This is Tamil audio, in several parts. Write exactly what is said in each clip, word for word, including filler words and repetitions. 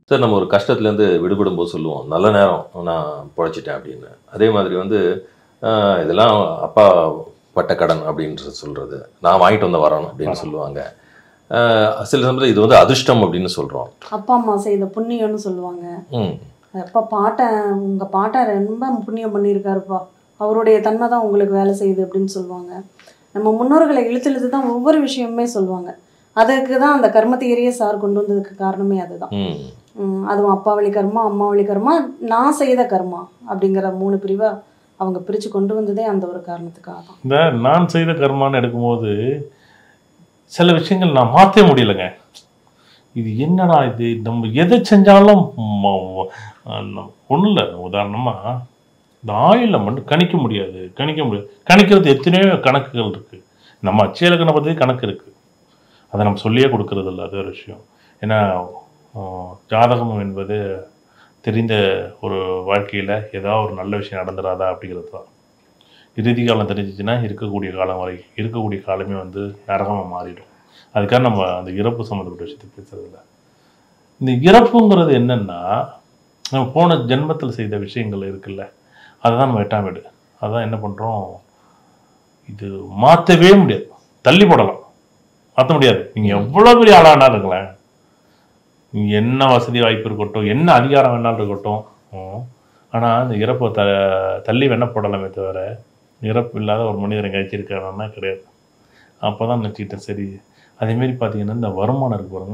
சார் நம்ம ஒரு கஷ்டத்துலேருந்து விடுபடும் போது சொல்லுவோம் நல்ல நேரம் நான் பொழைச்சிட்டேன் அப்படின்னு. அதே மாதிரி வந்து இதெல்லாம் அப்பா பட்ட கடன் அப்படின்னு சொல்கிறது, நான் வாங்கிட்டு வந்த வரணும் அப்படின்னு சொல்லுவாங்க. சில சமயத்தில் இது வந்து அதிர்ஷ்டம் அப்படின்னு சொல்கிறோம். அப்பா அம்மா செய்த புண்ணியம்னு சொல்லுவாங்க. அப்பா பாட்டன் உங்கள் பாட்டன் ரொம்ப புண்ணியம் பண்ணியிருக்காருப்பா, அவருடைய தன்மை தான் உங்களுக்கு வேலை செய்யுது அப்படின்னு சொல்லுவாங்க. நம்ம முன்னோர்களை இழுத்து இழுத்து தான் ஒவ்வொரு விஷயமுமே சொல்லுவாங்க. அதுக்கு தான் அந்த கர்ம தியரியே சார் கொண்டு வந்ததுக்கு காரணமே அதுதான். அதுவும் அப்பா வழி கர்மா, அம்மா வழி கர்மா, நான் செய்த கர்மா அப்படிங்கிற மூணு பிரிவா அவங்க பிரித்து கொண்டு வந்ததே அந்த ஒரு காரணத்துக்காக தான். இந்த நான் செய்த கர்மான்னு எடுக்கும்போது சில விஷயங்கள் நான் மாற்றவே முடியலைங்க. இது என்னடா இது, நம்ம எதை செஞ்சாலும் ஒன்றும் இல்லை. உதாரணமாக இந்த ஆயிலில் மட்டும் கணிக்க முடியாது கணிக்க முடியாது கணிக்கிறது எத்தனையோ கணக்குகள் இருக்குது. நம்ம அச்சயலக்கணை பற்றி கணக்கு இருக்குது, அதை நம்ம சொல்லியே கொடுக்கறது இல்லை. அது ஒரு விஷயம். ஏன்னா ஜாதகம் என்பது தெரிந்த ஒரு வாழ்க்கையில் ஏதாவது ஒரு நல்ல விஷயம் நடந்துடாதா அப்படிங்கிறது தான். இறுதி காலம் தெரிஞ்சிச்சுன்னா இருக்கக்கூடிய காலம் வரை இருக்கக்கூடிய காலமே வந்து நரகமாக மாறிடும். அதுக்காக நம்ம அந்த இறப்பு சம்மந்தப்பட்ட விஷயத்தை பேசுறதில்ல. இந்த இறப்புங்கிறது என்னென்னா, நம்ம போன ஜென்மத்தில் செய்த விஷயங்கள் இருக்குல்ல, அதுதான் நம்ம எட்டாம் வீடு. அதுதான் என்ன பண்ணுறோம், இது மாற்றவே முடியாது, தள்ளி போடலாம், மாற்ற முடியாது. நீங்கள் எவ்வளோ பெரிய ஆளானா இருங்களேன், நீங்கள் என்ன வசதி வாய்ப்பு இருக்கட்டும், என்ன அதிகாரம் வேணாலும் இருக்கட்டும், ஆனால் அந்த இறப்பை த தள்ளி வேணா போடலாமே தவிர இறப்பு இல்லாத ஒரு மனிதரை கழிச்சிருக்காருன்னா கிடையாது. அப்போ தான் நினச்சிக்கிட்டேன் சரி. அதேமாரி பார்த்தீங்கன்னா இந்த வருமானம் இருக்கு பாருங்க,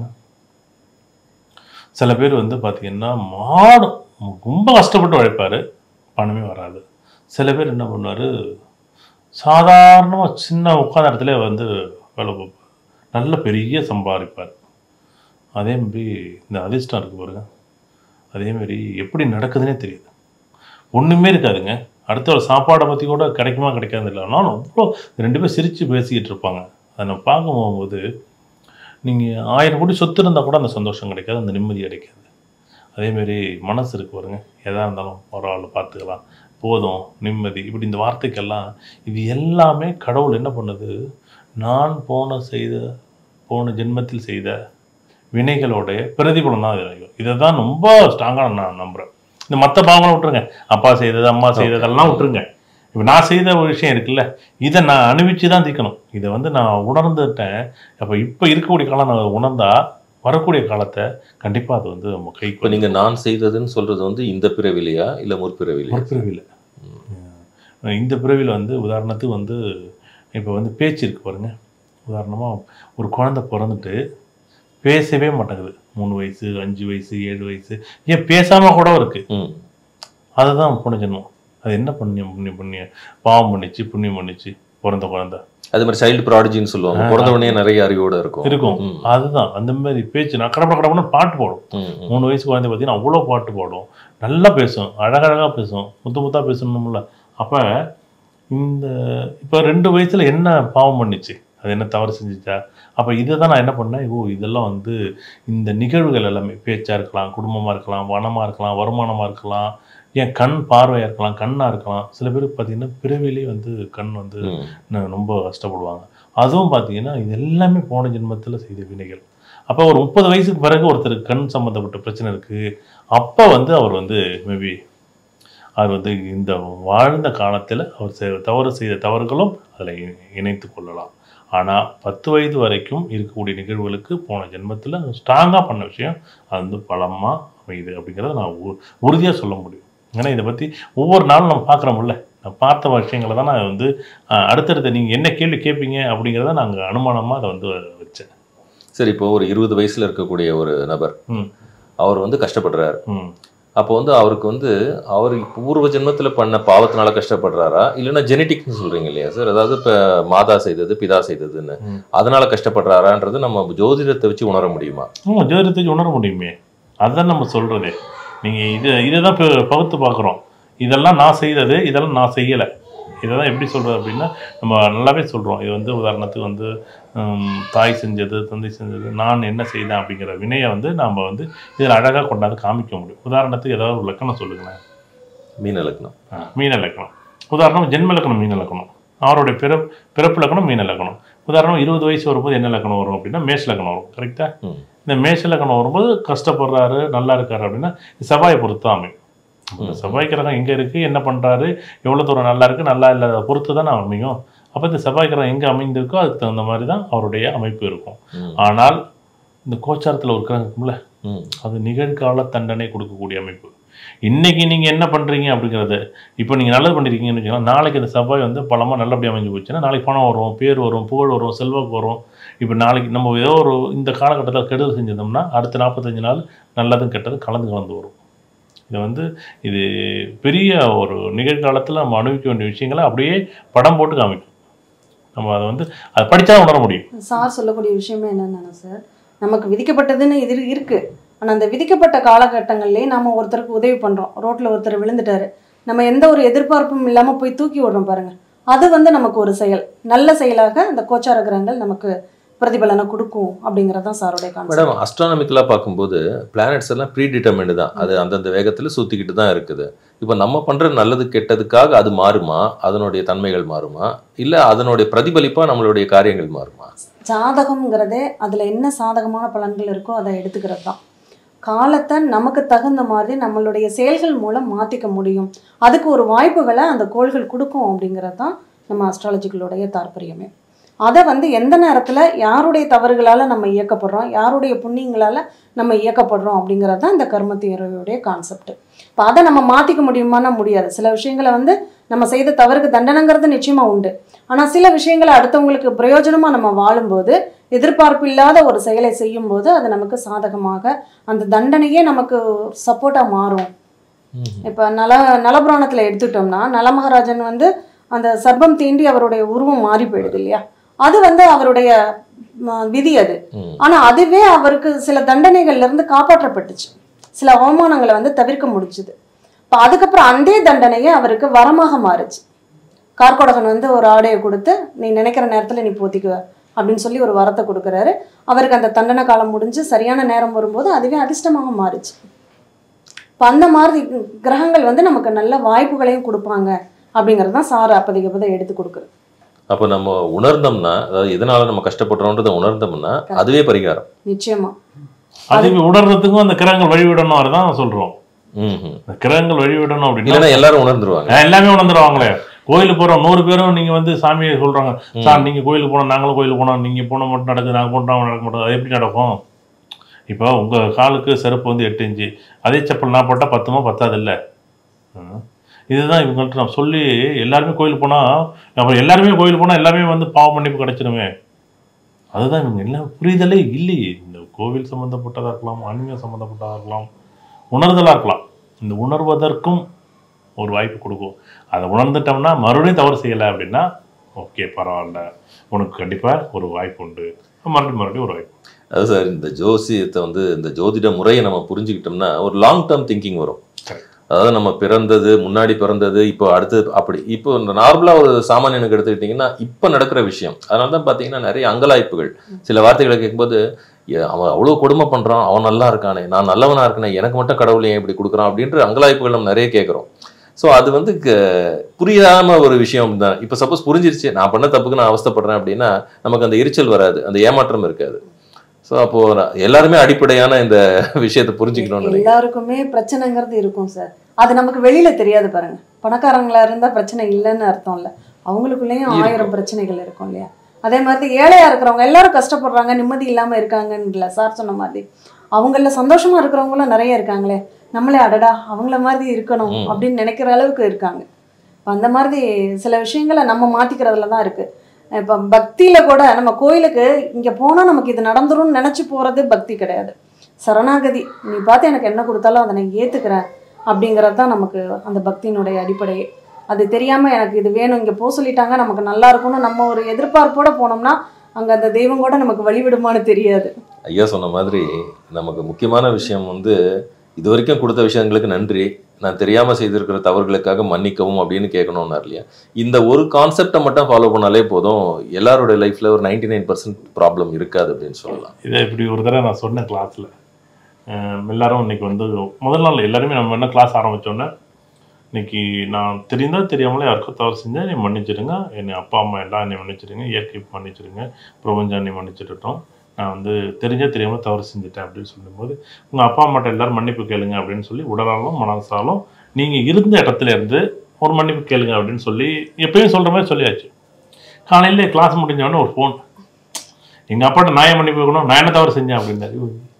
சில பேர் வந்து பார்த்தீங்கன்னா மாடும் ரொம்ப கஷ்டப்பட்டு உழைப்பார், பணமே வராது. சில பேர் என்ன பண்ணுவார், சாதாரணமாக சின்ன உட்காந்த இடத்துல வந்து வேலை பார்ப்பார், நல்ல பெரிய சம்பாதிப்பார். அதேமாரி இந்த அதிர்ஷ்டம் இருக்குது பாருங்க, அதேமாரி எப்படி நடக்குதுன்னே தெரியுது, ஒன்றுமே இருக்காதுங்க. அடுத்த ஒரு சாப்பாடை பற்றி கூட கிடைக்குமா கிடைக்காது இல்லை, ஆனாலும் அவ்வளோ ரெண்டு பேரும் சிரித்து பேசிக்கிட்டு இருப்பாங்க. அதை நம்ம பார்க்க போகும்போது நீங்கள் ஆயிரம் கோடி சொத்து இருந்தால் கூட அந்த சந்தோஷம் கிடைக்காது, அந்த நிம்மதி கிடைக்காது. அதேமாரி மனசு இருக்கு பாருங்க, எதாக இருந்தாலும் பரவாயில்ல பார்த்துக்கலாம், போதும், நிம்மதி, இப்படி இந்த வார்த்தைக்கெல்லாம் இது எல்லாமே கடவுள் என்ன பண்ணுது, நான் போன செய்த போன ஜென்மத்தில் செய்த வினைகளோடைய பிரதிபலன் தான் இது. இதை தான் ரொம்ப ஸ்ட்ராங்காக நான் நம்புகிறேன். இந்த மற்ற பாவங்களை விட்டுருங்க, அப்பா செய்தது அம்மா செய்ததெல்லாம் விட்டுருங்க. இப்போ நான் செய்த ஒரு விஷயம் இருக்குல்ல, இதை நான் அனுபவிச்சு தான் தீர்க்கணும். இதை வந்து நான் உணர்ந்துட்டேன். அப்போ இப்போ இருக்கக்கூடிய காலம் நான் உணர்ந்தா வரக்கூடிய காலத்தை கண்டிப்பாக அது வந்து நம்ம கை. இப்போ நீங்கள் நான் செய்ததுன்னு சொல்கிறது வந்து இந்த பிறவிலையா இல்லை முற்பிறவிலையா? முற்பிறவியில். இந்த பிறவியில் வந்து உதாரணத்துக்கு வந்து இப்போ வந்து பேச்சு இருக்குது பாருங்க. உதாரணமாக ஒரு குழந்தை பிறந்துட்டு பேசவே மாட்டேங்குது, மூணு வயசு அஞ்சு வயசு ஏழு வயசு, ஏன் பேசாமல் கூட இருக்குது. அதுதான் புண்ணிய ஜென்மம். அது என்ன புண்ணியம் புண்ணியம் புண்ணியம் பாவம் பண்ணிச்சு புண்ணியம் பண்ணிச்சு பிறந்த குழந்தை. அது மாதிரி சைல்டு ப்ராடஜின்னு சொல்லுவாங்க, பிறந்த உடனே நிறைய அறிவோட இருக்கும் இருக்கும் அதுதான் அந்த மாதிரி பேச்சு. நான் கடப்பட கடப்பட பாட்டு பாடும். மூணு வயசு குழந்தை பார்த்தீங்கன்னா அவ்வளோ பாட்டு பாடும், நல்லா பேசும், அழகழகாக பேசும், முத்து முத்தாக பேசணும்ல. அப்போ இந்த இப்போ ரெண்டு வயசில் என்ன பாவம் பண்ணிச்சு, அது என்ன தவறு செஞ்சிச்சா, அப்போ இதை தான் நான் என்ன பண்ணேன், ஓ இதெல்லாம் வந்து இந்த நிகழ்வுகள் எல்லாமே பேச்சாக இருக்கலாம், குடும்பமாக இருக்கலாம், வனமாக இருக்கலாம், வருமானமாக இருக்கலாம், ஏன் கண் பார்வையாக இருக்கலாம், கண்ணாக இருக்கலாம். சில பேருக்கு பார்த்தீங்கன்னா பிறவிலே வந்து கண் வந்து ரொம்ப கஷ்டப்படுவாங்க. அதுவும் பார்த்தீங்கன்னா இது எல்லாமே போன ஜென்மத்தில் செய்த வினைகள். அப்போ ஒரு முப்பது வயசுக்கு பிறகு ஒருத்தருக்கு கண் சம்மந்தப்பட்ட பிரச்சனை இருக்குது, அப்போ வந்து அவர் வந்து மேபி அவர் வந்து இந்த வாழ்ந்த காலத்தில் அவர் தவறு செய்த தவறுகளும் அதில் இணைத்து கொள்ளலாம். ஆனால் பத்து வயது வரைக்கும் இருக்கக்கூடிய நிகழ்வுகளுக்கு போன ஜென்மத்தில் ஸ்ட்ராங்காக பண்ண விஷயம் அது வந்து பலமாக அமையுது அப்படிங்கிறத நான் உறுதியாக சொல்ல முடியும். ஏன்னா இதை பற்றி ஒவ்வொரு நாளும் நம்ம பார்க்குறோம்ல, நான் பார்த்த விஷயங்களை தான் நான் வந்து அடுத்தடுத்த நீங்கள் என்ன கேள்வி கேட்பீங்க அப்படிங்கிறத நாங்கள் அனுமானமாக அதை வந்து வச்சேன். சரி, இப்போ ஒரு இருபது வயசில் இருக்கக்கூடிய ஒரு நபர் அவர் வந்து கஷ்டப்படுறாரு. அப்போ வந்து அவருக்கு வந்து அவர் பூர்வ ஜென்மத்தில் பண்ண பாவத்தினால கஷ்டப்படுறாரா, இல்லைன்னா ஜெனட்டிக்னு சொல்கிறீங்க இல்லையா சார், அதாவது இப்போ மாதா செய்தது பிதா செய்ததுன்னு அதனால் கஷ்டப்படுறாரான்றது நம்ம ஜோதிடத்தை வச்சு உணர முடியுமா? ஆமாம், ஜோதிடத்தை வச்சு உணர முடியுமே, அதுதான் நம்ம சொல்கிறதே. நீங்கள் இது இதை தான் பகுத்து பார்க்குறோம், இதெல்லாம் நான் செய்தது, இதெல்லாம் நான் செய்யலை, இதை தான் எப்படி சொல்கிறது அப்படின்னா நம்ம நல்லாவே சொல்கிறோம். இது வந்து உதாரணத்துக்கு வந்து தாய் செஞ்சது தந்தை செஞ்சது நான் என்ன செய்தேன் அப்படிங்கிற வினையை வந்து நாம் வந்து இதில் அழகாக கொண்டாந்து காமிக்க முடியும். உதாரணத்துக்கு ஏதாவது ஒரு லக்கணம் சொல்லுங்களேன். மீன லக்கணம். மீன லக்கணம் உதாரணம், ஜென்ம லக்கணம் மீன லக்கணம், அவருடைய பிறப்பு பிறப்பு லக்கணம் மீன லக்கணம். உதாரணம் இருபது வயசு வரும்போது என்ன லக்கணம் வரும் அப்படின்னா மேஷ லக்கணம் வரும். கரெக்டாக இந்த மேஷ லக்னம் வரும்போது கஷ்டப்படுறாரு நல்லா இருக்காரு அப்படின்னா செவ்வாயை பொறுத்து அமையும். இந்த செவ்வாய் கிரகம் எங்கே இருக்குது, என்ன பண்ணுறாரு, எவ்வளோ தூரம் நல்லா இருக்குது நல்லா இல்லாத பொறுத்து தானே அமையும். அப்போ இந்த செவ்வாய் கிரகம் எங்கே அமைந்திருக்கோ அதுக்கு தகுந்த மாதிரி தான் அவருடைய அமைப்பு இருக்கும். ஆனால் இந்த கோச்சாரத்தில் ஒரு கிரகம் இருக்கும்ல, அது நிகழ்கால தண்டனை கொடுக்கக்கூடிய அமைப்பு. இன்னைக்கு நீங்கள் என்ன பண்ணுறீங்க அப்படிங்கிறது, இப்போ நீங்கள் நல்லது பண்ணியிருக்கீங்கன்னு வச்சுக்கலாம், நாளைக்கு இந்த செவ்வாய் வந்து பலமாக நல்லபடியாக அமைஞ்சு போச்சுன்னா நாளைக்கு பணம் வரும், பேர் வரும், புகழ் வரும், செல்வாக்கு வரும். இப்போ நாளைக்கு நம்ம ஏதோ ஒரு இந்த காலகட்டத்தில் கெடுதல் செஞ்சிருந்தோம்னா அடுத்த நாற்பத்தஞ்சு நாள் நல்லதும் கெட்டதும் கலந்து கலந்து வரும். இது வந்து இது பெரிய ஒரு நிகழ்காலத்தில் நம்ம அனுபவிக்க வேண்டிய விஷயங்களை அப்படியே படம் போட்டு காமிக்கும். நம்ம அதை வந்து அதை படித்தா உணர முடியும். சார் சொல்லக்கூடிய விஷயமே என்னென்னா சார், நமக்கு விதிக்கப்பட்டதுன்னு இது இருக்குது. ஆனால் அந்த விதிக்கப்பட்ட காலகட்டங்கள்லேயே நம்ம ஒருத்தருக்கு உதவி பண்ணுறோம். ரோட்டில் ஒருத்தர் விழுந்துட்டாரு, நம்ம எந்த ஒரு எதிர்பார்ப்பும் இல்லாமல் போய் தூக்கி விடுறோம் பாருங்கள், அது வந்து நமக்கு ஒரு செயல், நல்ல செயலாக அந்த கோச்சார கிரகங்கள் நமக்கு பிரதிபலனை கொடுக்கும் அப்படிங்கிறது தான் சாருடைய கான்செப்ட். மேடம், அஸ்ட்ரானமிக்கலாக பார்க்கும்போது பிளானட்ஸ் எல்லாம் ப்ரீ டிட்டர்மின்டு தான், அது அந்தந்த வேகத்தில் சுற்றிக்கிட்டு தான் இருக்குது. இப்போ நம்ம பண்ணுற நல்லது கெட்டதுக்காக அது மாறுமா, அதனுடைய தன்மைகள் மாறுமா, இல்லை அதனுடைய பிரதிபலிப்பாக நம்மளுடைய காரியங்கள் மாறுமா? ஜாதகம்ங்கிறதே அதில் என்ன சாதகமான பலன்கள் இருக்கோ அதை எடுத்துக்கிறது தான். காலத்தை நமக்கு தகுந்த மாதிரி நம்மளுடைய செயல்கள் மூலம் மாற்றிக்க முடியும், அதுக்கு ஒரு வாய்ப்புகளை அந்த கோள்கள் கொடுக்கும் அப்படிங்கிறது தான் நம்ம அஸ்ட்ராலஜிகளுடைய தாற்பயமே. அதை வந்து எந்த நேரத்தில் யாருடைய தவறுகளால் நம்ம இயக்கப்படுறோம், யாருடைய புண்ணியங்களால் நம்ம இயக்கப்படுறோம் அப்படிங்கிறது தான் இந்த கர்ம தியரியுடைய கான்செப்ட். இப்போ அதை நம்ம மாற்றிக்க முடியுமானா முடியாது. சில விஷயங்களை வந்து நம்ம செய்த தவறுக்கு தண்டனைங்கிறது நிச்சயமாக உண்டு. ஆனால் சில விஷயங்களை அடுத்தவங்களுக்கு பிரயோஜனமாக நம்ம வாழும்போது, எதிர்பார்ப்பு இல்லாத ஒரு செயலை செய்யும்போது அது நமக்கு சாதகமாக அந்த தண்டனையே நமக்கு சப்போர்ட்டாக மாறும். இப்போ நல நலபுராணத்தில் எடுத்துட்டோம்னா நலமகாராஜன் வந்து அந்த சர்ப்பம் தீண்டி அவருடைய உருவம் மாறி போயிடுது இல்லையா, அது வந்து அவருடைய விதி அது. ஆனா அதுவே அவருக்கு சில தண்டனைகள்ல இருந்து காப்பாற்றப்பட்டுச்சு, சில அவமானங்களை வந்து தவிர்க்க முடிச்சுது. இப்போ அதுக்கப்புறம் அந்த தண்டனையே அவருக்கு வரமாக மாறுச்சு. கார்கோடகன் வந்து ஒரு ஆடையை கொடுத்து நீ நினைக்கிற நேரத்துல நீ போத்திக்குவ அப்படின்னு சொல்லி ஒரு வரத்தை கொடுக்குறாரு. அவருக்கு அந்த தண்டனை காலம் முடிஞ்சு சரியான நேரம் வரும்போது அதுவே அதிர்ஷ்டமாக மாறுச்சு. இப்போ அந்த மாதிரி கிரகங்கள் வந்து நமக்கு நல்ல வாய்ப்புகளையும் கொடுப்பாங்க அப்படிங்கிறது தான் சார் அப்போதைக்கு அப்போ எடுத்து கொடுக்குறது. அப்போ நம்ம உணர்ந்தோம்னா, அதாவது எதனால நம்ம கஷ்டப்படுறோன்றதை உணர்ந்தோம்னா அதுவே பரிகாரம். நிச்சயமா அதுக்கு உணர்றதுக்கும் அந்த கிரகங்கள் வழிவிடணும், அதுதான் சொல்றோம். கிரகங்கள் வழிவிடணும் அப்படின்னா எல்லாரும் உணர்ந்துருவாங்க, எல்லாமே உணர்ந்துருவாங்களே. கோயிலுக்கு போறோம் நூறு பேரும் நீங்க வந்து சாமியை சொல்றாங்க, சார் நீங்க கோயிலுக்கு போனோம் நாங்களும் கோயிலுக்கு போனோம், நீங்க போன மட்டும் நடக்குது நாங்கள் போனோம் நடக்க மாட்டோம், அது எப்படி நடக்கும்? இப்போ உங்க காலுக்கு செருப்பு வந்து எட்டு இன்ச்சு, அதே செப்பல் நான் போட்டால் பத்துமா பத்தாது இல்லை. இதுதான் இவங்கள்ட்ட நான் சொல்லி எல்லாருமே கோயிலுக்கு போனால், அப்புறம் எல்லாருமே கோயிலுக்கு போனால் எல்லாமே வந்து பாவ மன்னிப்பு கிடைச்சிடுமே. அதுதான் இவங்க எல்லாம் புரிதலே இல்லையே. இந்த கோவில் சம்மந்தப்பட்டதாக இருக்கலாம், ஆன்மீகம் சம்மந்தப்பட்டதாக இருக்கலாம், உணர்தலாக இருக்கலாம். இந்த உணர்வதற்கும் ஒரு வாய்ப்பு கொடுக்கும். அதை உணர்ந்துட்டோம்னா மறுபடியும் தவறு செய்யலை அப்படின்னா ஓகே பரவாயில்ல, உனக்கு கண்டிப்பாக ஒரு வாய்ப்பு உண்டு, மறுபடியும் மறுபடியும் ஒரு வாய்ப்பு. அது சார், இந்த ஜோசியத்தை வந்து இந்த ஜோதிட முறையை நம்ம புரிஞ்சுக்கிட்டோம்னா ஒரு லாங் டேர்ம் திங்கிங் வரும். அதாவது நம்ம பிறந்தது முன்னாடி பிறந்தது இப்போ அடுத்தது அப்படி இப்போ நார்மலாக ஒரு சாமானியனுக்கு எடுத்துக்கிட்டிங்கன்னா இப்போ நடக்கிற விஷயம். அதனால தான் பார்த்தீங்கன்னா நிறைய அங்கலாய்ப்புகள். சில வார்த்தைகளை கேட்கும்போது அவன் அவ்வளோ கொடுமை பண்ணுறான், அவன் நல்லா இருக்கானே, நான் நல்லவனாக இருக்கனே, எனக்கு மட்டும் கடவுள் ஏன் இப்படி கொடுக்குறான் அப்படின்ற அங்கலாய்ப்புகள் நம்ம நிறைய கேட்குறோம். ஸோ அது வந்து புரியாம ஒரு விஷயம் தான். இப்போ சப்போஸ் புரிஞ்சிருச்சு நான் பண்ண தப்புக்கு நான் அவஸ்தைப்படுறேன் அப்படின்னா நமக்கு அந்த எரிச்சல் வராது, அந்த ஏமாற்றம் இருக்காது. ஸோ அப்போ எல்லாருமே அடிப்படையான இந்த விஷயத்தை புரிஞ்சுக்கணும். எல்லாருக்குமே பிரச்சனைங்கிறது இருக்கும் சார், அது நமக்கு வெளியில தெரியாது பாருங்க. பணக்காரங்களா இருந்தா பிரச்சனை இல்லைன்னு அர்த்தம் இல்லை, அவங்களுக்குள்ளேயும் ஆயிரம் பிரச்சனைகள் இருக்கும் இல்லையா. அதே மாதிரி ஏழையா இருக்கிறவங்க எல்லாரும் கஷ்டப்படுறாங்க, நிம்மதி இல்லாம இருக்காங்கன்னு சார் சொன்ன மாதிரி அவங்கள சந்தோஷமா இருக்கிறவங்களும் நிறைய இருக்காங்களே, நம்மளே அடடா அவங்கள மாதிரி இருக்கணும் அப்படின்னு நினைக்கிற அளவுக்கு இருக்காங்க. அந்த மாதிரி சில விஷயங்களை நம்ம மாத்திக்கிறதுல தான் இருக்கு. இப்போ பக்தியில் கூட நம்ம கோயிலுக்கு இங்கே போனால் நமக்கு இது நடந்துரும்னு நினச்சி போகிறது பக்தி கிடையாது, சரணாகதி. நீ பார்த்து எனக்கு என்ன கொடுத்தாலும் அதை நான் ஏற்றுக்கிறேன் அப்படிங்கிறது தான் நமக்கு அந்த பக்தியினுடைய அடிப்படையே. அது தெரியாமல் எனக்கு இது வேணும் இங்கே போக சொல்லிட்டாங்க நமக்கு நல்லா இருக்கும்னு நம்ம ஒரு எதிர்பார்ப்போடு போனோம்னா அங்கே அந்த தெய்வம் கூட நமக்கு வழிவிடுமான்னு தெரியாது. ஐயா சொன்ன மாதிரி நமக்கு முக்கியமான விஷயம் வந்து இது வரைக்கும் கொடுத்த விஷயங்களுக்கு நன்றி, நான் தெரியாமல் செய்திருக்கிற தவறுகளுக்காக மன்னிக்கவும் அப்படின்னு கேட்கணும்னா இல்லையா. இந்த ஒரு கான்செப்டை மட்டும் ஃபாலோ பண்ணாலே போதும், எல்லாருடைய லைஃப்பில் ஒரு நைன்டி நைன் பர்சன்ட் ப்ராப்ளம் இருக்காது அப்படின்னு சொல்லலாம். இதை இப்படி ஒரு தடவை நான் சொன்னேன் கிளாஸில், எல்லாரும் இன்னைக்கு வந்து முதல் நாள் எல்லாருமே நம்ம என்ன கிளாஸ் ஆரம்பித்தோன்னே, இன்னைக்கு நான் தெரிந்தா தெரியாமலே யாருக்கும் தவறு செஞ்சேன் என்னை மன்னிச்சிடுங்க, என்னை அப்பா அம்மா எல்லாம் என்னை மன்னிச்சிடுங்க, இயற்கை மன்னிச்சிடுங்க, பிரபஞ்சம் என்னை மன்னிச்சிட்டோம், நான் வந்து தெரிஞ்சே தெரியாமல் தவறு செஞ்சுட்டேன் அப்படின்னு சொல்லும்போது உங்கள் அப்பா அம்மாட்ட எல்லாரும் மன்னிப்பு கேளுங்க அப்படின்னு சொல்லி உடலாலும் மனசாலும் நீங்கள் இருந்த இடத்துல இருந்து ஒரு மன்னிப்பு கேளுங்க அப்படின்னு சொல்லி எப்பயும் சொல்கிற மாதிரி சொல்லியாச்சு. காலையில் கிளாஸ் முடிஞ்சவொடனே ஒரு ஃபோன், எங்கள் அப்பாட்ட நான் ஏன் மன்னிப்பு கேட்கணும், நான் என்ன தவறு செஞ்சேன் அப்படின்னாரு.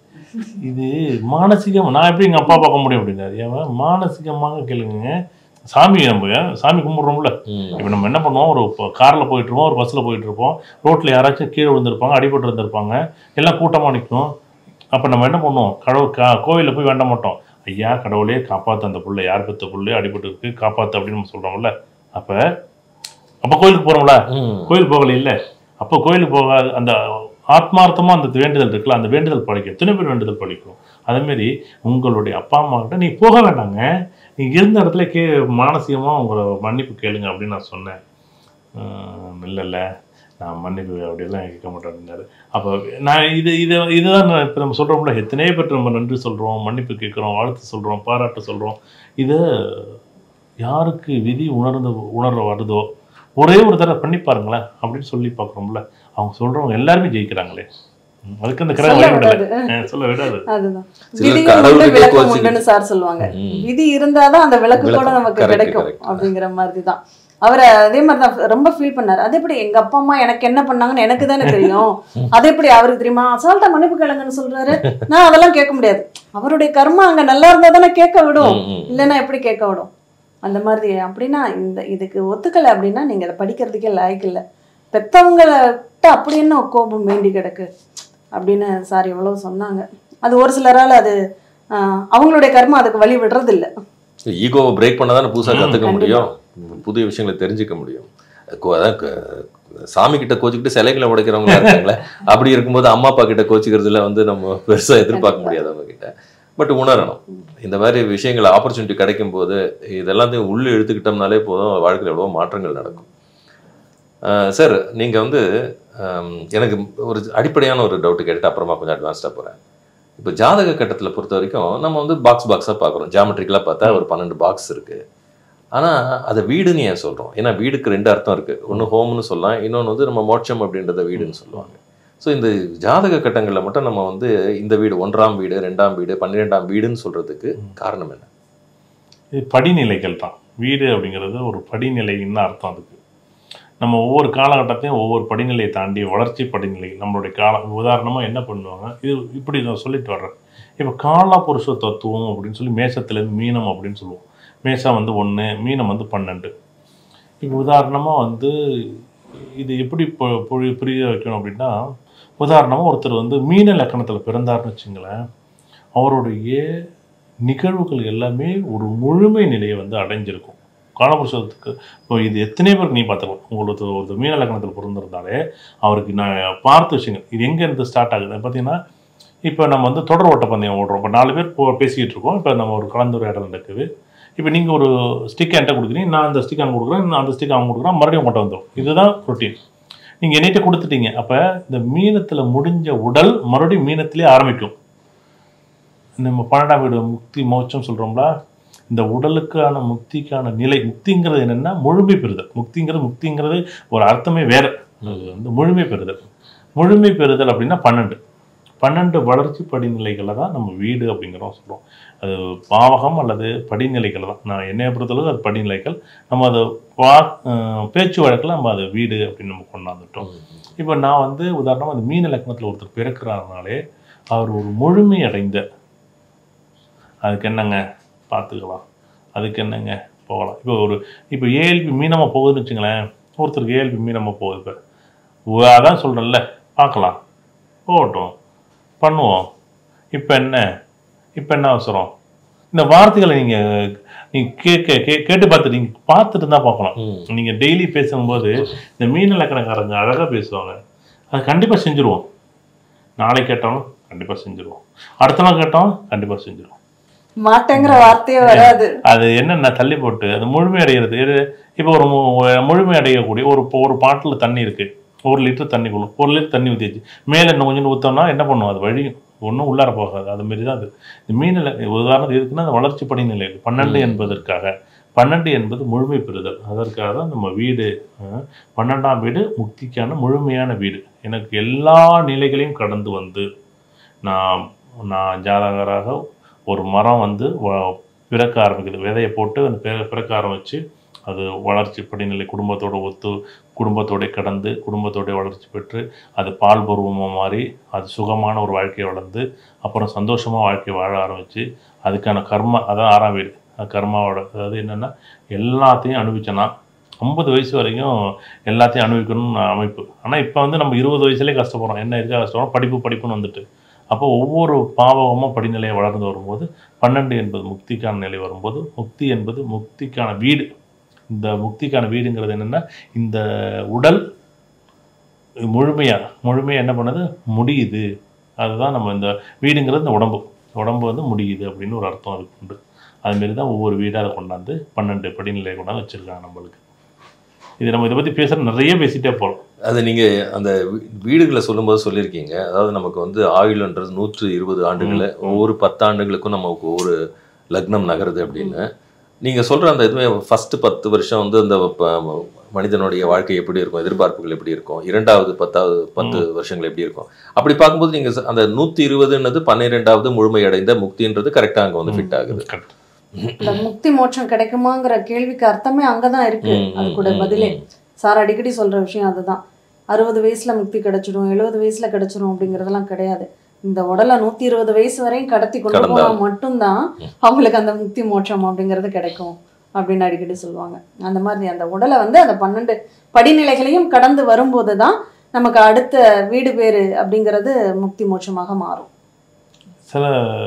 இது மானசீகம், நான் எப்படி எங்கள் அப்பா பார்க்க முடியும் அப்படின்னாரு. ஏன் மானசீகமாக கேளுங்க, சாமி நம்ம சாமி கும்பிட்றோம்ல. இப்போ நம்ம என்ன பண்ணுவோம், ஒரு காரில் போயிட்டு இருப்போம், ஒரு பஸ்ஸில் போயிட்டு இருப்போம், ரோட்டில் யாராச்சும் கீழே விழுந்திருப்பாங்க, அடிபட்டு இருந்திருப்பாங்க, எல்லாம் கூட்டமாக நிற்கும். அப்போ நம்ம என்ன பண்ணுவோம், கடவுள் கா கோவிலில் போய் வேண்ட மாட்டோம், ஐயா கடவுளே காப்பாற்று, அந்த புள்ள யார் பெற்ற புள்ளே அடிபட்டு இருக்கு காப்பாற்று அப்படின்னு நம்ம சொல்கிறோம்ல. அப்போ அப்போ கோயிலுக்கு போகிறோம்ல, கோயில் போகலை இல்லை, அப்போ கோயிலுக்கு போகாது அந்த ஆத்மார்த்தமாக அந்த வேண்டுதல் இருக்குல்ல, அந்த வேண்டுதல் பழிக்கும். எத்தனை பேர் வேண்டுதல் பழிக்கும். அதேமாரி உங்களுடைய அப்பா அம்மா கிட்ட நீ போக வேண்டாங்க, நீங்கள் இருந்த இடத்துல கே மானசீகமாக உங்களை மன்னிப்பு கேளுங்க அப்படின்னு நான் சொன்னேன். இல்லை இல்லை நான் மன்னிப்பு அப்படியெல்லாம் கேட்க மாட்டேன் அப்படின்னாரு. அப்போ நான் இது இது இதுதான் நான் இப்போ நம்ம சொல்கிறோம்ல, எத்தனையோ பேர் நம்ம நன்றி சொல்கிறோம், மன்னிப்பு கேட்குறோம், வாழ்த்து சொல்கிறோம், பாராட்டு சொல்கிறோம். இதை யாருக்கு விதி உணர்ந்து உணர்ற வருதோ ஒரே ஒரு தடவை பண்ணி பாருங்களேன் அப்படின்னு சொல்லி பார்க்குறோம்ல, அவங்க சொல்கிறவங்க எல்லாருமே ஜெயிக்கிறாங்களே. அதுக்கு அந்த கிரகம் சொல்ல விடாது. அதுதான் விளக்கம் உண்டுன்னு சார் சொல்லுவாங்க. விதி இருந்தாதான் அந்த விளக்கு கூட நமக்கு கிடைக்கும் அப்படிங்கிற மாதிரி தான். அவரை அதே மாதிரிதான் ரொம்ப ஃபீல் பண்ணாரு. அது எப்படி எங்க அப்பா அம்மா எனக்கு என்ன பண்ணாங்கன்னு எனக்கு தானே தெரியும், அது எப்படி அவருக்கு தெரியுமா, அசால்ட்டா மன்னிப்பு கேளுங்கன்னு சொல்றாரு. நான் அதெல்லாம் கேட்க முடியாது, அவருடைய கர்மா அங்க நல்லா இருந்தா தானே கேட்க விடும், இல்லைன்னா எப்படி கேட்க விடும் அந்த மாதிரி. அப்படின்னா இந்த இதுக்கு ஒத்துக்கலை அப்படின்னா நீங்க அதை படிக்கிறதுக்கே லாய்க்கு இல்லை. பெத்தவங்கள்ட்ட அப்படி என்ன கோபம் வேண்டி கிடக்கு அப்படின்னு சார் எவ்வளவு சொன்னாங்க. அது ஒரு சிலரால் அது அவங்களுடைய கர்மா அதுக்கு வழி விடுறது இல்லை. ஈகோவை பிரேக் பண்ணாதானே புதுசாக கற்றுக்க முடியும், புதிய விஷயங்களை தெரிஞ்சுக்க முடியும். அதான் சாமி கிட்ட கோச்சிக்கிட்டு சிலைகளை உடைக்கிறவங்களா இருக்காங்களே, அப்படி இருக்கும்போது அம்மா அப்பா கிட்ட கோச்சிக்கிறதுல வந்து நம்ம பெருசாக எதிர்பார்க்க முடியாது அவங்க கிட்ட. பட் உணரணும் இந்த மாதிரி விஷயங்கள், ஆப்பர்ச்சுனிட்டி கிடைக்கும் போது இதெல்லாத்தையும் உள்ளே எடுத்துக்கிட்டோம்னாலே போதும், வாழ்க்கையில் எவ்வளோ மாற்றங்கள் நடக்கும். சார் நீங்கள் வந்து எனக்கு ஒரு அடிப்படையான ஒரு டவுட்டு கேட்டுட்டு அப்புறமா கொஞ்சம் அட்வான்ஸ்டாக போகிறேன். இப்போ ஜாதக கட்டத்தில் பொறுத்த வரைக்கும் நம்ம வந்து பாக்ஸ் பாக்ஸாக பார்க்குறோம், ஜாமெட்ரிக்கலாக பார்த்தா ஒரு பன்னெண்டு பாக்ஸ் இருக்குது. ஆனால் அதை வீடுன்னு ஏன் சொல்கிறோம்? ஏன்னா வீடுக்கு ரெண்டு அர்த்தம் இருக்குது, ஒன்று ஹோம்னு சொல்லலாம், இன்னொன்று வந்து நம்ம மோட்சம் அப்படின்றத வீடுன்னு சொல்லுவாங்க. ஸோ இந்த ஜாதக கட்டங்களில் மட்டும் நம்ம வந்து இந்த வீடு ஒன்றாம் வீடு, ரெண்டாம் வீடு, பன்னிரெண்டாம் வீடுன்னு சொல்கிறதுக்கு காரணம் என்ன? இது படிநிலைகள் தான். வீடு அப்படிங்கிறது ஒரு படிநிலைன்னு அர்த்தம். அதுக்கு நம்ம ஒவ்வொரு காலகட்டத்தையும் ஒவ்வொரு படிநிலையை தாண்டி வளர்ச்சி படிநிலை நம்மளுடைய காலம். உதாரணமாக என்ன பண்ணுவாங்க, இது இப்படி நான் சொல்லிட்டு வர்றேன். இப்போ கால புருஷ தத்துவம் அப்படின்னு சொல்லி மேசத்துலேருந்து மீனம் அப்படின்னு சொல்லுவோம். மேசம் வந்து ஒன்று, மீனம் வந்து பன்னெண்டு. இப்போ உதாரணமாக வந்து இது எப்படி பொழி புரிய வைக்கணும் அப்படின்னா, உதாரணமாக ஒருத்தர் வந்து மீன லக்கணத்தில் பிறந்தார்னு வச்சுங்களேன், அவருடைய நிகழ்வுகள் எல்லாமே ஒரு முழுமை நிலையை வந்து அடைஞ்சிருக்கும். காலபுருஷத்துக்கு இப்போ இது எத்தனை பேருக்கு நீ பார்த்துக்கலாம். உங்களுக்கு ஒரு மீன லக்கணத்தில் பிறந்திருந்தாலே அவருக்கு நான் பார்த்த விஷயங்கள் இது எங்கேருந்து ஸ்டார்ட் ஆகுது பார்த்தீங்கன்னா, இப்போ நம்ம வந்து தொடர் ஓட்ட பந்தயம் ஓடுறோம். இப்போ நாலு பேர் போ பேசிக்கிட்டு இருக்கோம். இப்போ நம்ம ஒரு கலந்துரையாடல் நடக்குது. இப்போ நீங்கள் ஒரு ஸ்டிக் என்கிட்ட கொடுக்குறீங்க, நான் அந்த ஸ்டிக் அங்கே கொடுக்குறேன், நான் அந்த ஸ்டிக் அவங்க கொடுக்குறேன், மறுபடியும் கொண்டு வந்துடும். இதுதான் ரொட்டீன். நீங்கள் என்னிட்ட கொடுத்துட்டீங்க. அப்போ இந்த மீனத்தில் முடிஞ்ச உடல் மறுபடியும் மீனத்திலே ஆரம்பிக்கும். நம்ம பன்னெண்டாம் வீடு முக்தி மோட்சம் சொல்கிறோம்ல, இந்த உடலுக்கான முக்திக்கான நிலை. முக்திங்கிறது என்னென்னா முழுமை பெறுதல். முக்திங்கிறது முக்திங்கிறது ஒரு அர்த்தமே வேறு. அது வந்து முழுமை பெறுதல். முழுமை பெறுதல் அப்படின்னா பன்னெண்டு பன்னெண்டு வளர்ச்சி படிநிலைகளை தான் நம்ம வீடு அப்படிங்கிறோம் சொல்கிறோம். அது பாவகம் அல்லது படிநிலைகள் தான். நான் என்னைய பொறுத்தளவு அது படிநிலைகள். நம்ம அதை வா பேச்சு வழக்கில் நம்ம அதை வீடு அப்படின்னு நம்ம கொண்டாந்துட்டோம். இப்போ நான் வந்து உதாரணமாக அந்த மீன லக்னத்தில் ஒருத்தர் பிறக்கிறாருனாலே அவர் ஒரு முழுமை அடைந்த, அதுக்கு என்னங்க பார்த்துக்கலாம், அதுக்கு என்னங்க போகலாம். இப்போ ஒரு இப்போ ஏஎல்பி மீனமாக போகுதுன்னு வச்சுங்களேன், ஒருத்தருக்கு ஏஎல்பி மீனமாக போகுது. இப்போ அதான் சொல்கிறேன்ல, பார்க்கலாம், போகட்டும், பண்ணுவோம். இப்போ என்ன இப்போ என்ன அவசரம்? இந்த வார்த்தைகளை நீங்கள் நீங்கள் கேட்க கே கேட்டு பார்த்துட்டு நீங்கள் பார்த்துட்டு தான் பார்க்கலாம். நீங்கள் டெய்லி பேசும்போது இந்த மீன லக்கணக்காரங்க அழகாக பேசுவாங்க. அது கண்டிப்பாக செஞ்சுருவோம். நாளை கேட்டாலும் கண்டிப்பாக செஞ்சுருவோம், அடுத்த நாள் கேட்டாலும் கண்டிப்பாக செஞ்சுருவோம். மாட்டேங்கிற வார்த்தையே வராது. அது என்னென்ன தள்ளி போட்டு அது முழுமை அடைகிறது. இப்போ ஒரு முழுமை அடையக்கூடிய ஒரு ஒரு பாட்டில் தண்ணி இருக்குது, ஒரு லிட்டர் தண்ணி கொள்ளும், ஒரு லிட்டர் தண்ணி ஊற்றிச்சு, மேலே இன்னும் கொஞ்சம் ஊற்றோம்னா என்ன பண்ணுவோம், அது வழியும், ஒன்றும் உள்ளார போகாது. அதுமாரி தான் அது. இந்த மீனில் உதாரணத்துக்கு இருக்குன்னா அந்த வளர்ச்சி படிநிலை பன்னெண்டு என்பதற்காக பன்னெண்டு என்பது முழுமை பெறுதல். அதற்காக தான் நம்ம வீடு பன்னெண்டாம் வீடு முக்திக்கான முழுமையான வீடு. எனக்கு எல்லா நிலைகளையும் கடந்து வந்து நான் நான் ஜாதகராக ஒரு மரம் வந்து பிறக்க ஆரம்பிக்குது. விதையை போட்டு அந்த பிற பிறக்க ஆரம்பித்து அது வளர்ச்சி படிநிலை குடும்பத்தோடு ஒத்து குடும்பத்தோடு கடந்து குடும்பத்தோட வளர்ச்சி பெற்று அது பால் பருவமாக மாறி அது சுகமான ஒரு வாழ்க்கையை வளர்ந்து அப்புறம் சந்தோஷமாக வாழ்க்கையை வாழ ஆரம்பித்து அதுக்கான கர்மா அதான் ஆறாம் வீடு. கர்மாவோட அதாவது என்னென்னா எல்லாத்தையும் அனுபவிச்சேன்னா ஐம்பது வயசு வரைக்கும் எல்லாத்தையும் அனுபவிக்கணும்னு அமைப்பு. ஆனால் இப்போ வந்து நம்ம இருபது வயசுலேயே கஷ்டப்படுறோம். என்ன இருக்கா கஷ்டப்படுறோம், படிப்பு படிப்புன்னு வந்துட்டு. அப்போ ஒவ்வொரு பாவகமும் படிநிலையை வளர்ந்து வரும்போது பன்னெண்டு என்பது முக்திக்கான நிலை வரும்போது முக்தி என்பது முக்திக்கான வீடு. இந்த முக்திக்கான வீடுங்கிறது என்னென்னா இந்த உடல் முழுமையாக முழுமையாக என்ன பண்ணுது முடியுது. அதுதான் நம்ம இந்த வீடுங்கிறது இந்த உடம்பு உடம்பு வந்து முடியுது அப்படின்னு ஒரு அர்த்தம் அதுக்கு உண்டு. அதுமாரி தான் ஒவ்வொரு வீடாக அதை கொண்டாந்து பன்னெண்டு படிநிலையை கொண்டாந்து வச்சுருக்காங்க நம்மளுக்கு. இது நம்ம இதை பற்றி பேசுகிற நிறைய பேசிகிட்டே போகலாம். அது நீங்கள் அந்த வீடுகளை சொல்லும்போது சொல்லியிருக்கீங்க, அதாவது நமக்கு வந்து ஆயுள்ன்றது நூற்று இருபது ஆண்டுகளை ஒவ்வொரு பத்தாண்டுகளுக்கும் நமக்கு ஒவ்வொரு லக்னம் நகருது அப்படின்னு நீங்கள் சொல்கிற அந்த இதுவே ஃபஸ்ட்டு பத்து வருஷம் வந்து அந்த மனிதனுடைய வாழ்க்கை எப்படி இருக்கும், எதிர்பார்ப்புகள் எப்படி இருக்கும், இரண்டாவது பத்தாவது பத்து வருஷங்கள் எப்படி இருக்கும், அப்படி பார்க்கும்போது நீங்கள் அந்த நூற்றி இருபதுன்றது பன்னிரெண்டாவது முழுமையடைந்த முக்தின்றது கரெக்டாக அங்கே வந்து ஃபிட் ஆகுது. இந்த முக்தி மோட்சம் கிடைக்குமாங்கிற கேள்விக்கு அர்த்தமே அங்கதான் இருக்கு. அது கூட பதிலே சார் அடிக்கடி சொல்ற விஷயம் அதுதான். அறுபது வயசுல முக்தி கிடைச்சிடும், எழுபது வயசுல கிடைச்சிடும் அப்படிங்கறதெல்லாம் கிடையாது. இந்த உடலை நூத்தி இருபது வயசு வரையும் கடத்தி கொண்டு போனா மட்டும்தான் அவங்களுக்கு அந்த முக்தி மோட்சம் அப்படிங்கிறது கிடைக்கும் அப்படின்னு அடிக்கடி சொல்லுவாங்க. அந்த மாதிரி அந்த உடலை வந்து அந்த பன்னெண்டு படிநிலைகளையும் கடந்து வரும்போதுதான் நமக்கு அடுத்த வீடு பேரு அப்படிங்கிறது முக்தி மோட்சமாக மாறும். சில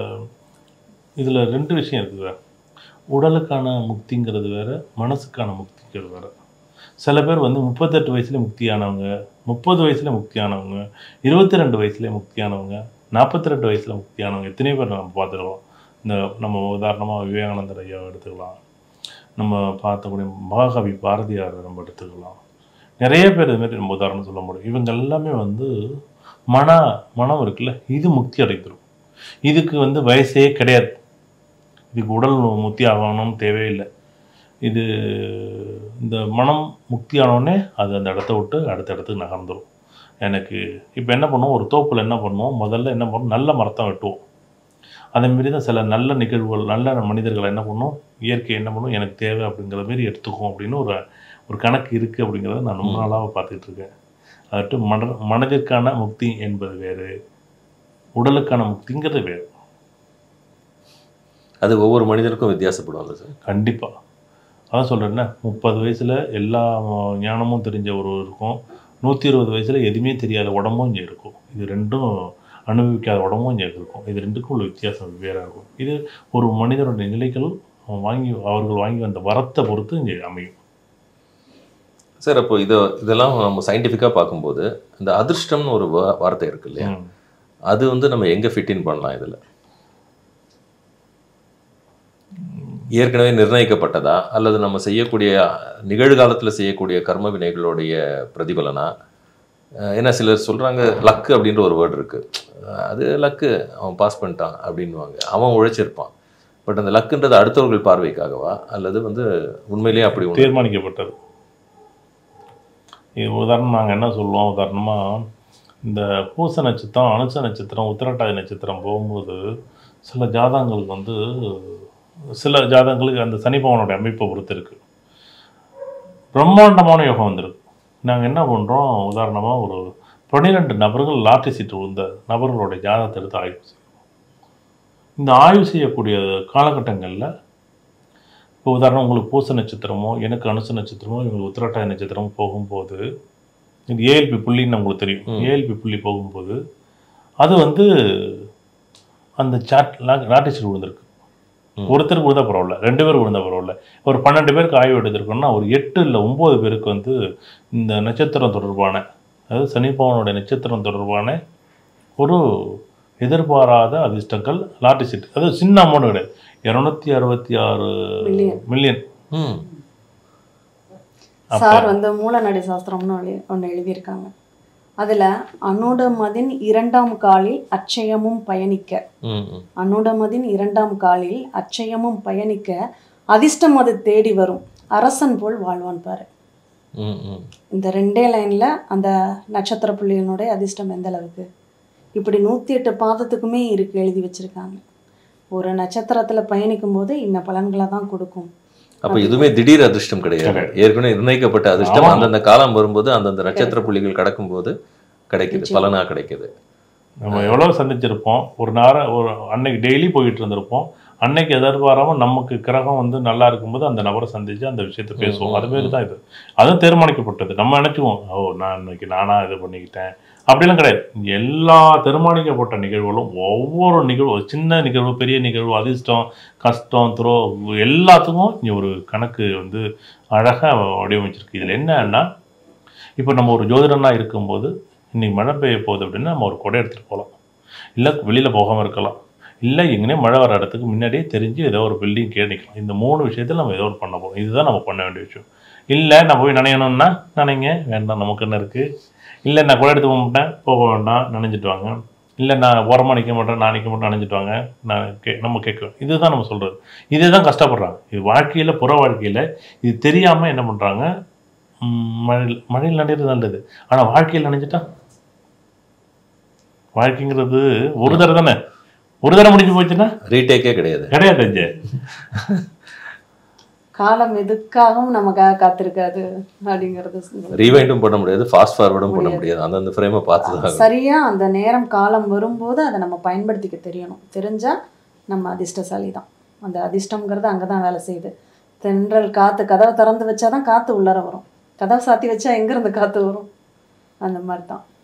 இதுல ரெண்டு விஷயம் இருக்குது. உடலுக்கான முக்திங்கிறது வேற, மனசுக்கான முக்திங்கிறது வேற. சில பேர் வந்து முப்பத்தெட்டு வயசுல முக்தியானவங்க, முப்பது வயசுல முக்தியானவங்க, இருபத்தி ரெண்டு வயசுல முக்தியானவங்க, நாற்பத்தி ரெண்டு வயசுல முக்தியானவங்க எத்தனை பேர் நம்ம பார்த்துருக்கோம். இந்த நம்ம உதாரணமாக விவேகானந்தர் ஐயாவை எடுத்துக்கலாம், நம்ம பார்த்தக்கூடிய மகாகவி பாரதியார் நம்ம எடுத்துக்கலாம். நிறைய பேர் இதுமாரி நம்ம உதாரணம் சொல்ல முடியும். இவங்க எல்லாமே வந்து மன மனம் இருக்குல்ல, இது முக்தி அடைந்துடும். இதுக்கு வந்து வயசே கிடையாது. இதுக்கு உடல் முக்தி ஆகணும்னு தேவையில்லை. இது இந்த மனம் முக்தி ஆனோடனே அது அந்த இடத்த விட்டு அடுத்த இடத்துக்கு நகர்ந்துடும். எனக்கு இப்போ என்ன பண்ணுவோம், ஒரு தோப்பில் என்ன பண்ணுவோம், முதல்ல என்ன பண்ணுவோம், நல்ல மரத்தை வெட்டுவோம். அதேமாரி தான் சில நல்ல நிகழ்வுகள் நல்ல மனிதர்களை என்ன பண்ணுவோம், இயற்கை என்ன பண்ணுவோம், எனக்கு தேவை அப்படிங்கிற மாரி எடுத்துக்கும் அப்படின்னு ஒரு ஒரு கணக்கு இருக்குது. அப்படிங்கிறத நான் ரொம்ப நாளாக பார்த்துக்கிட்டு இருக்கேன். அதட்டு மன மனதிற்கான முக்தி என்பது வேறு, உடலுக்கான முக்திங்கிறது வேறு. அது ஒவ்வொரு மனிதனுக்கும் வித்தியாசப்படுவாங்க சார். கண்டிப்பாக அதான் சொல்கிறேன்னா, முப்பது வயசில் எல்லா ஞானமும் தெரிஞ்ச ஒரு இருக்கும், நூற்றி இருபது வயசில் எதுவுமே தெரியாத உடம்பும் இங்கே இருக்கும். இது ரெண்டும் அனுபவிக்காத உடம்பும் இங்கே இருக்கும். இது ரெண்டுக்கும் உள்ள வித்தியாசம் வேறாக இருக்கும். இது ஒரு மனிதனுடைய நிலைகள் வாங்கி அவர்கள் வாங்கி வந்த வரத்தை பொறுத்து இங்கே அமையும். சார் அப்போ இதை இதெல்லாம் நம்ம சயின்டிஃபிக்காக பார்க்கும்போது இந்த அதிர்ஷ்டம்னு ஒரு வார்த்தை இருக்கு இல்லையா, அது வந்து நம்ம எங்கே ஃபிட்டின் பண்ணலாம்? இதில் ஏற்கனவே நிர்ணயிக்கப்பட்டதா அல்லது நம்ம செய்யக்கூடிய நிகழ்காலத்தில் செய்யக்கூடிய கர்ம வினைகளுடைய பிரதிபலனா? ஏன்னா சிலர் சொல்கிறாங்க லக்கு அப்படின்ற ஒரு வேர்டு இருக்குது, அது லக்கு அவன் பாஸ் பண்ணிட்டான் அப்படின்வாங்க, அவன் உழைச்சிருப்பான். பட் அந்த லக்குன்றது அடுத்தவர்கள் பார்வைக்காகவா அல்லது வந்து உண்மையிலேயே அப்படி தீர்மானிக்கப்பட்டது? இது உதாரணம் நாங்கள் என்ன சொல்லுவோம், உதாரணமாக இந்த பூச நட்சத்திரம், அனுச நட்சத்திரம், உத்திரட்டாதி நட்சத்திரம் போகும்போது சில ஜாதகங்களுக்கு வந்து சில ஜாதகங்களுக்கு அந்த சனி பகவானுடைய அமைப்பை பொறுத்து இருக்குது, பிரம்மாண்டமான யோகம் வந்துருக்கு. நாங்கள் என்ன பண்ணுறோம், உதாரணமாக ஒரு பன்னிரெண்டு நபர்கள் லாட்டரி சீட்டு விழுந்த நபர்களுடைய ஜாதகத்தை எடுத்து ஆய்வு செய்வோம். இந்த ஆய்வு செய்யக்கூடிய காலகட்டங்களில் இப்போ உதாரணம் உங்களுக்கு பூச நட்சத்திரமோ எனக்கு அனுச நட்சத்திரமோ இவங்களுக்கு உத்திரட்டாதி நட்சத்திரமோ போகும்போது, இது ஏஎல்பி புள்ளின்னு உங்களுக்கு தெரியும், ஏஎல்பி புள்ளி போகும்போது அது வந்து அந்த சாட் லாட்டரி சீட்டு விழுந்திருக்கு. ஒருத்தருக்கு விழுந்தா பரவாயில்ல, ரெண்டு பேர் விழுந்தா பரவாயில்ல, ஒரு பன்னெண்டு பேருக்கு ஆய்வு எடுத்திருக்கோம்னா ஒரு எட்டு இல்லை ஒம்பது பேருக்கு வந்து இந்த நட்சத்திரம் தொடர்பான, அதாவது சனி பகவானுடைய நட்சத்திரம் தொடர்பான ஒரு எதிர்பாராத அதிர்ஷ்டங்கள் லாட்டரி சீட்டு. அது சின்ன அமௌண்ட் கிடையாது, இரநூத்தி அறுபத்தி ஆறு மில்லியன். சார் வந்து மூலநடை சாஸ்திரம்னு ஒன்று எழுதியிருக்காங்க. அதுல அனுடமதின் இரண்டாம் காலில் அச்சயமும் பயணிக்க, அனுடமதின் இரண்டாம் காலில் அச்சயமும் பயணிக்க அதிர்ஷ்டம் அது தேடி வரும், அரசன் போல் வாழ்வான் பாரு. இந்த ரெண்டே லைன்ல அந்த நட்சத்திர புள்ளியினுடைய அதிர்ஷ்டம் எந்த அளவுக்கு இப்படி நூற்றி எட்டு பாதத்துக்குமே இருக்கு, எழுதி வச்சிருக்காங்க. ஒரு நட்சத்திரத்துல பயணிக்கும் போது இன்ன பலன்களை தான் கொடுக்கும். அப்ப இதுவுமே திடீர் அதிர்ஷ்டம் கிடையாது, ஏற்கனவே நிர்ணயிக்கப்பட்ட அதிர்ஷ்டம். அந்தந்த காலம் வரும்போது அந்தந்த நட்சத்திர புள்ளிகள் கடக்கும் போது கிடைக்குது, பலனா கிடைக்குது. நம்ம எவ்வளோ சந்திச்சிருப்போம், ஒரு நேரம் ஒரு அன்னைக்கு டெய்லி போயிட்டு இருந்திருப்போம், அன்னைக்கு எதிர்பாராமல் நமக்கு கிரகம் வந்து நல்லா இருக்கும்போது அந்த நபரை சந்திச்சு அந்த விஷயத்த பேசுவோம். அது மாரி தான் இது. அதுவும் தீர்மானிக்கப்பட்டது. நம்ம நினைச்சுவோம், ஓ நான் இன்னைக்கு நானா இது பண்ணிக்கிட்டேன் அப்படிலாம் கிடையாது. எல்லா தீர்மானிக்கப்பட்ட நிகழ்வுகளும் ஒவ்வொரு நிகழ்வு, சின்ன நிகழ்வு பெரிய நிகழ்வு, அதிர்ஷ்டம் கஷ்டம் துரோ எல்லாத்துக்கும் இங்கே ஒரு கணக்கு வந்து அழகாக வடிவமைச்சிருக்கு. இதில் என்னன்னா, இப்போ நம்ம ஒரு ஜோதிடனா இருக்கும்போது இன்னைக்கு மழை பெய்ய போகுது அப்படின்னா நம்ம ஒரு கொடை எடுத்துகிட்டு போகலாம், இல்லை வெளியில் போகாமல் இருக்கலாம், இல்லை எங்கேனே மழை வர இடத்துக்கு முன்னாடியே தெரிஞ்சு ஏதோ ஒரு பில்டிங் கீழே நிற்கலாம். இந்த மூணு விஷயத்தில் நம்ம ஏதோ ஒரு பண்ண போகிறோம். இதுதான் நம்ம பண்ண வேண்டிய விஷயம். இல்லை நான் போய் நனையணும்னா நினைங்க வேண்டாம், நமக்கு என்ன இருக்குது. இல்லை நான் கூட எடுத்து போக மாட்டேன், போக வேண்டாம், நனைஞ்சிட்டு வாங்க. இல்லை நான் ஓரமாக நிற்க மாட்டேன், நான் நிற்க மாட்டேன், நனைஞ்சிட்டு வாங்க, நான் கே நம்ம கேட்குறோம். இதுதான் நம்ம சொல்கிறது. இதே தான் கஷ்டப்படுறாங்க. இது வாழ்க்கையில், புற வாழ்க்கையில் இது தெரியாமல் என்ன பண்ணுறாங்க, மழையில் மழையில் நனைகிறது நல்லது, ஆனால் வாழ்க்கையில் நனைஞ்சிட்டா வாழ்க்கைங்கிறது ஒரு தடவை தானே, ஒரு தடவை முடிஞ்சு போச்சுன்னா ரீடேக்கே கிடையாது கிடையாது. காலம் எதுக்காகவும் நமக்காக காத்திருக்காது அப்படிங்கிறது. ரீவைண்டும் பண்ண முடியாது, ஃபாஸ்ட் ஃபார்வர்டும் பண்ண முடியாது. அந்தந்த ஃப்ரேமை பார்த்து தான் சரியா அந்த நேரம் காலம் வரும்போது அதை நம்ம பயன்படுத்திக்க தெரியணும். தெரிஞ்சா நம்ம அதிர்ஷ்டசாலி தான். அந்த அதிர்ஷ்டம்ங்கிறது அங்கே தான் வேலை செய்யுது. தென்றல் காற்று கதவை திறந்து வச்சாதான் காற்று உள்ளர வரும், கதவை சாத்தி வச்சா எங்கேருந்து காற்று வரும்? அந்த மாதிரி தான்.